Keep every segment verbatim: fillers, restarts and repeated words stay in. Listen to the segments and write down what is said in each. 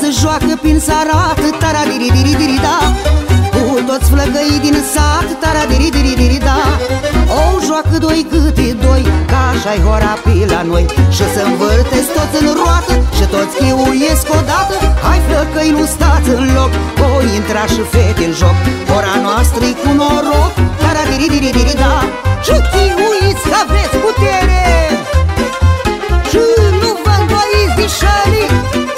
se joacă prin sarat, tara-diri-diri-diri-da, cu toți flăcăii din sat, tara-diri-diri-diri-da. O joacă doi câte doi, ca așa-i hora pe la noi, și se învârtesc toți în roată și toți chiuiesc odată. Hai flăcăi, nu stați în loc, o intra și fete în joc, hora noastră-i cu noroc, tara-diri-diri-diri-da. Și chiuiți că aveți putere și nu vă îndoiți dișării.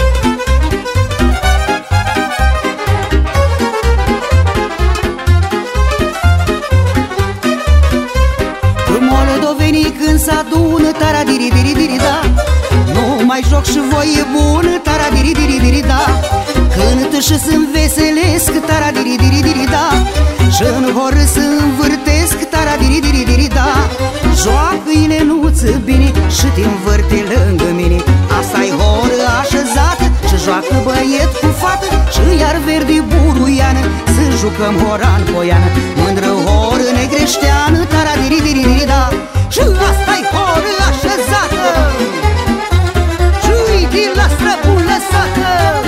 Moldovenii când s-adună, tara-diri-diri-diri-da, nu mai joc și voi e bun, tara-diri-diri-diri-da. Cântă și s-înveselesc, tara-diri-diri-diri-da, și în horă se învârtesc, tara-diri-diri-diri-da. Joacă-i nenuță bine și te învârte lângă mine, asta-i horă așezată și joacă băiet cu fată, și iar verde buruiană să jucăm hora în poiană. Mândră horă negreșteană, tara-diri-diri-diri-da, și asta-i horă așezată și-i din la străbun lăsată.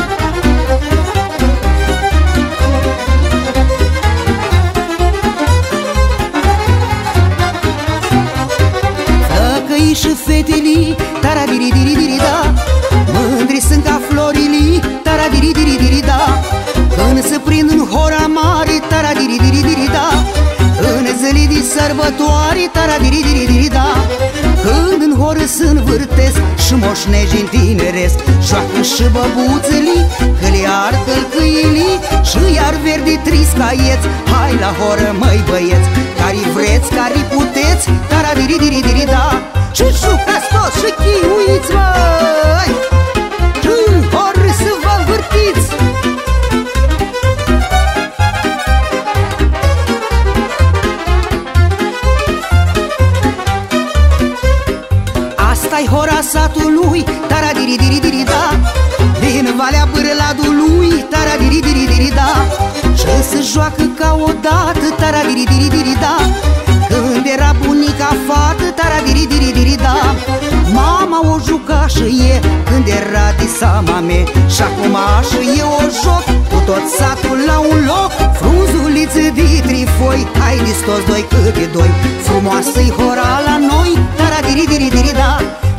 Flăcăii și fetelii, tara-diri-diri-diri-da, mândri sunt ca florilii, tara-diri-diri-diri-da. Când se prind în hora mare, tara-diri-diri-diri-da, în zile de sărbătoare, tara-diri-diri-diri-da. Când în horă se învârtesc și moșnegi în tineresc, joacă și băbuțelii, că le ar călcâilii, și iar verde triscaieți. Hai la horă, măi băieți, care-i vreți, care-i puteți, tara-diri-diri-diri-da. Și jucați toți și chiuiți, măi, și în horă să vă învârtiți. Asta-i hora satului, tara-diri-diri-diri-da, din Valea Bârladului, tara-diri-diri-diri-da. Și se joacă ca odată, tara-diri-diri-diri-da, când era bunica fată, tara-diri-diri-diri-da. Mama o juca și e când era de samame, și acum și e o joc cu tot satul la un loc. Frunzulițe de trifoi, haideți toți doi câte doi, frumoasă-i hora la noi, tara-diri-diri-diri-da.